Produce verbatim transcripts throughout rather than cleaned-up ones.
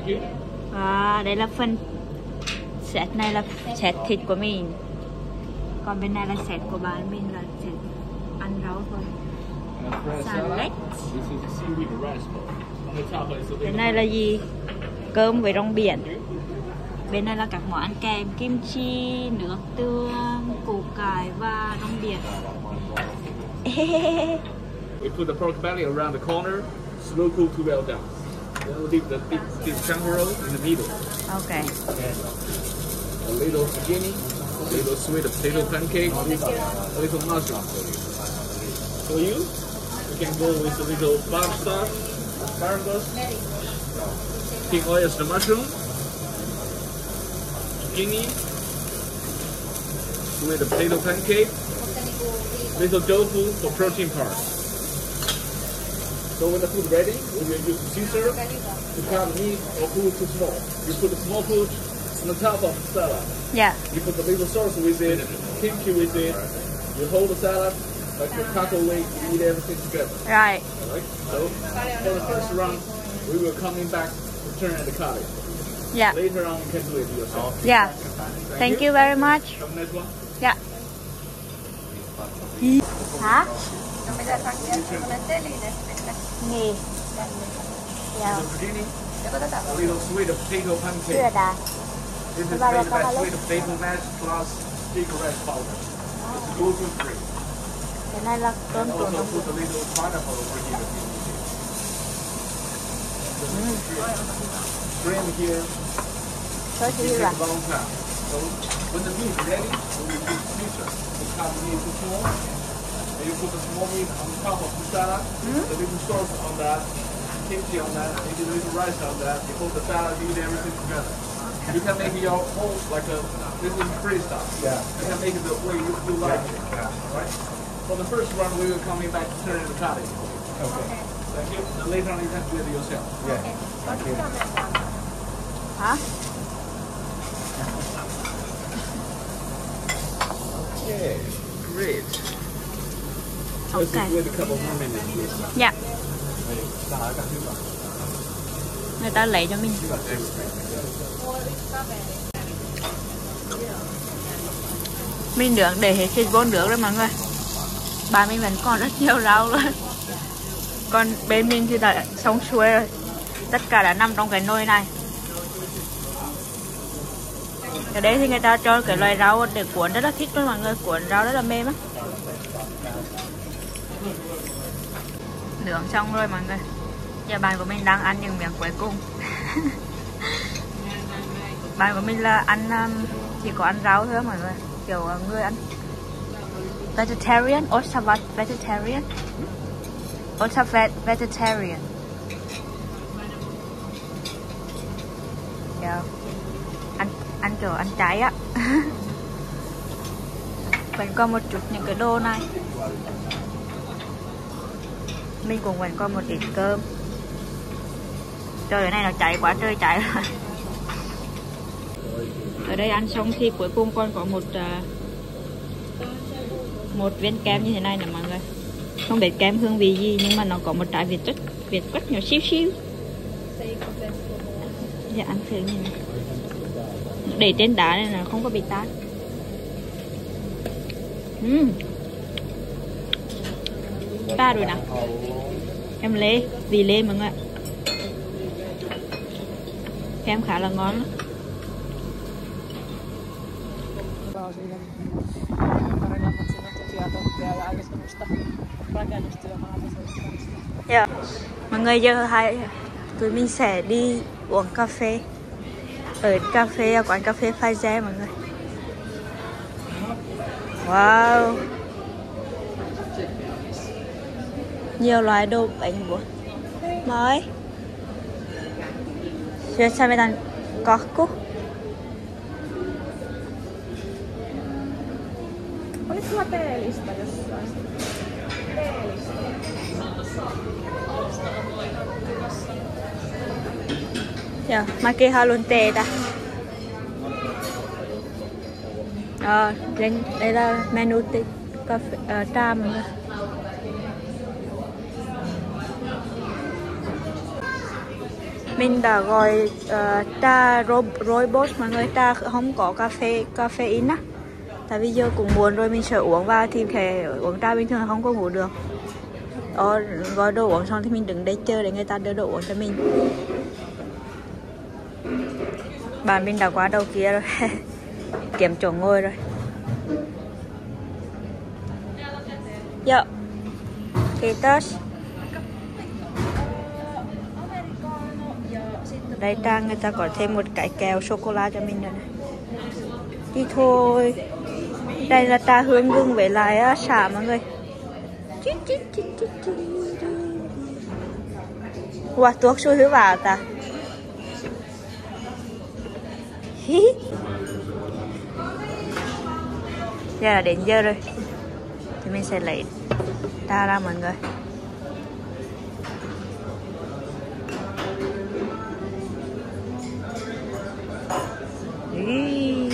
À, đây là phần set này là set thịt của mình. Còn bên này là set của bạn mình là set ăn rau thôi. Salad. Bên này là gì? Cơm với rong biển. Bên này là các món ăn kèm, kim chi, nước tương, củ cải và rong biển. We put the pork belly around the corner, slow cook to well done. Then we'll leave the big, big chunk roll in the middle. Okay. And a little zucchini, a little sweet potato pancake, a little mushroom for you. For you, you can go with a little barb sauce, asparagus, pink oyster mushroom, zucchini, sweet potato pancake, little tofu for protein part. So when the food ready, we will use the scissor to cut meat or food too small. You put the small food on the top of the salad. Yeah. You put the little sauce with it, kimchi with it. You hold the salad like a taco wing. You eat everything together. Right. Alright. So for the first round, we will coming back to turn and cut it. Yeah. Later on, you can do it yourself. Yeah. Thank, Thank you very much. Have a nice one. Yeah. Hả? Nghỉ. Yeah. Zucchini, a little sweet potato pancake. Chưa đã. This is made by sweet potato mash plus pickle rice powder. It's gluten free. Cái này là cơm And của also nó. put a little pineapple over here. Mm. Cream here. Sốt It gì takes vậy? a long time. So when the meat is ready, we will put scissor to cut the meat too small. And you put the small meat on top of the salad. Mm. The little sauce on that, kimchi on that, maybe a little rice on that. You put the salad, you eat everything together. You can make your whole like a this is freestyle. Yeah. You can make it the way you, you like it. Yeah. Alright. For the first round, we will coming back to turn the cutting. Okay. Thank you. And later on, you can do it yourself. Yeah. Thank you. Hả? Okay. Great. Let's Okay. just wait a couple more minutes, please. Dạ. Người ta lấy cho mình. Mình nướng để hết thịt vô nướng rồi mọi người. Bà mình vẫn còn rất nhiều rau luôn. Còn bên mình thì đã xong xuôi rồi. Tất cả đã nằm trong cái nồi này. Ở đây thì người ta cho cái loại rau để cuốn rất là thích luôn mọi người. Cuốn rau rất là mềm á. Nướng xong rồi mọi người. Giờ bạn của mình đang ăn những miếng cuối cùng. Bạn của mình là ăn chỉ có ăn rau thôi mọi người. Kiểu người ăn vegetarian, Osavat vegetarian, Osavat vegetarian. Yeah. Ăn ăn kiểu ăn trái á. Vẫn còn một chút những cái đồ này. Mình cũng vẫn còn một ít cơm. Trời ơi, này nó cháy quá trời cháy rồi. Ở đây ăn xong thì cuối cùng còn có một uh, một viên kem như thế này nè mọi người. Không biết kem hương vị gì nhưng mà nó có một trái việt quất, việt quất nhỏ xíu xíu. Dạ ăn thử như này. Để trên đá này là không có bị tát. Uhm. Ta rồi nè. Em lê, vì lê mọi người. Kem khá là ngon. Yeah. Mọi người giờ hai tụi mình sẽ đi uống cà phê ở cà phê quán cà phê Pfizer mọi người. Wow, nhiều loại đồ bánh bột mới. Giờ sao mới đang có cúc. Olis sulla teelistä jossain? Teelistä. Dạ, mäkin haluan teetä. Ờ, đây, đây là menu tê, cà phê, uh, trà mọi người. Mình đã gọi uh, trà rooibos mọi người, trà không có cà phê caffeine á. Tại vì giờ cũng muộn rồi, mình sợ uống vào thì phải uống trà bình thường không có ngủ được. Ờ, gọi đồ uống xong thì mình đứng đây chờ để người ta đưa đồ uống cho mình. Bạn mình đã qua đầu kia rồi. Kiếm chỗ ngồi rồi. Dạ. Kiitos. Đây Trang người ta có thêm một cái kẹo sô-cô-la cho mình rồi này. Đi thôi. Đây là trà hương gừng với lại xả mọi người. Wow, tuốt xui hứa vào ta. Giờ là đến giờ rồi. Thì mình sẽ lấy trà ra mọi người. Ý.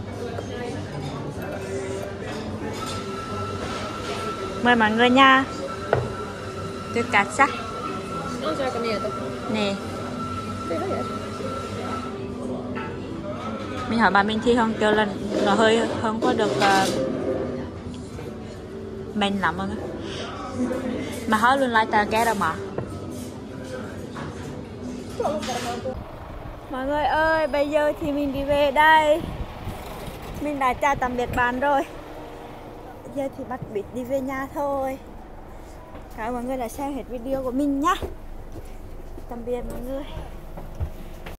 Mời mọi người nha. Tôi cắt sắc. Nè. Mình hỏi bà mình thì không kêu là nó hơi không có được uh, mềm lắm mọi người. Mà hỏi luôn lại ta ghé đâu mà. Mọi người ơi, bây giờ thì mình đi về đây. Mình đã chào tạm biệt bạn rồi. Giờ thì bắt buộc đi về nhà thôi. Cảm ơn mọi người đã xem hết video của mình nhá. Tạm biệt mọi người.